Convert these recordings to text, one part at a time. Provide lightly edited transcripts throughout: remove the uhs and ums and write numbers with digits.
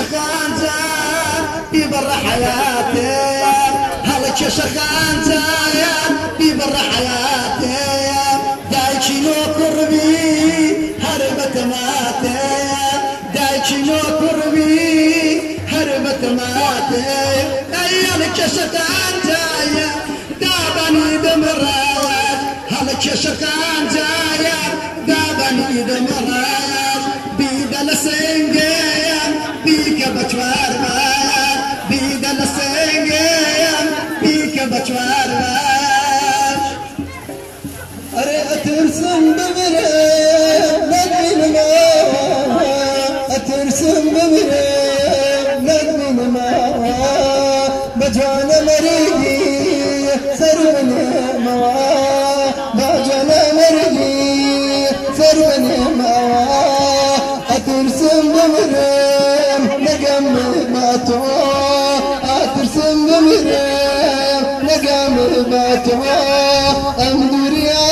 شخانجا يبر حياتي هلك شخانجا يبر حياتي دايشي لو قربي هربت ماتي دايشي لو قربي هربت ماتي هلك شخانجا دابني دمرات هلك شخانجا دابني دمرات بيدل سنجيم بيك بچوار بار بيدل سنجيم بيك بچوار بار أري أترسم بمري ندمين ما أترسم بمري ندمين ما بجانا مريقي سروني ما بجانا مريقي سروني ما أترسم بمريم نقام باتو أترسم بمريم نقام باتو أمدوريا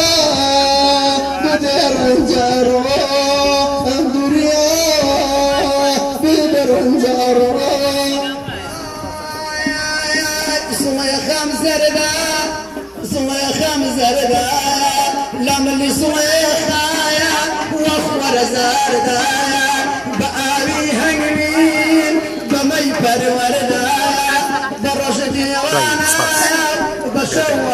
بدر جارو أمدوريا بدر جارو صلى يا خامس زردا صلى يا خامس زردا لام اللي صلى يا خايا واخور زردا بقاوي هنمين بمي بروردا برشدي وانا بشوى